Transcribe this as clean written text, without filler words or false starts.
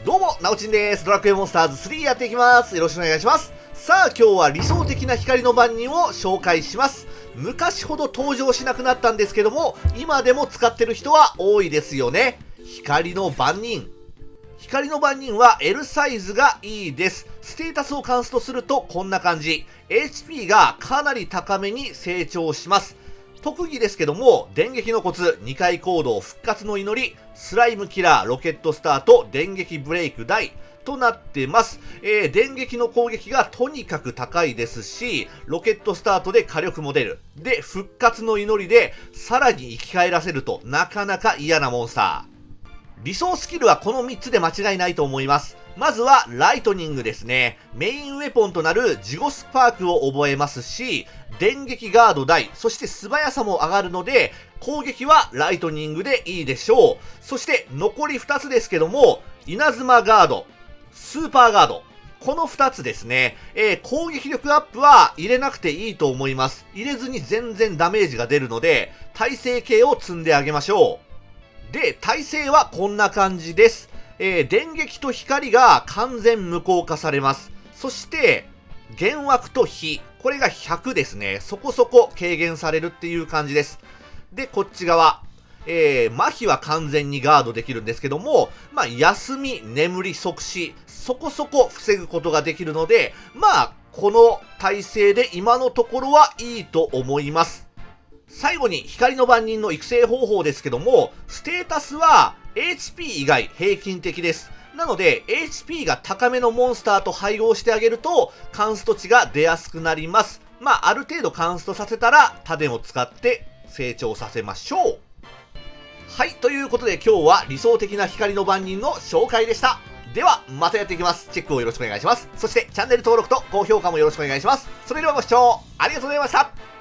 どうも、なおちんです。ドラクエモンスターズ3やっていきます。よろしくお願いします。さあ、今日は理想的な光の番人を紹介します。昔ほど登場しなくなったんですけども、今でも使ってる人は多いですよね。光の番人。光の番人は L サイズがいいです。ステータスをカンストするとこんな感じ。HP がかなり高めに成長します。特技ですけども、電撃のコツ、2回行動、復活の祈り、スライムキラー、ロケットスタート、電撃ブレイク大となってます。電撃の攻撃がとにかく高いですし、ロケットスタートで火力も出る。で、復活の祈りでさらに生き返らせるとなかなか嫌なモンスター。理想スキルはこの3つで間違いないと思います。まずはライトニングですね。メインウェポンとなるジゴスパークを覚えますし、電撃ガード大、そして素早さも上がるので、攻撃はライトニングでいいでしょう。そして残り2つですけども、稲妻ガード、スーパーガード。この2つですね。攻撃力アップは入れなくていいと思います。入れずに全然ダメージが出るので、耐性系を積んであげましょう。で、耐性はこんな感じです。電撃と光が完全無効化されます。そして、幻惑と火。これが100ですね。そこそこ軽減されるっていう感じです。で、こっち側。麻痺は完全にガードできるんですけども、休み、眠り、即死。そこそこ防ぐことができるので、この耐性で今のところはいいと思います。最後に光の番人の育成方法ですけども、ステータスは HP 以外平均的です。なので HP が高めのモンスターと配合してあげるとカンスト値が出やすくなります。ある程度カンストさせたらタデを使って成長させましょう。はい、ということで今日は理想的な光の番人の紹介でした。ではまたやっていきます。チェックをよろしくお願いします。そしてチャンネル登録と高評価もよろしくお願いします。それではご視聴ありがとうございました。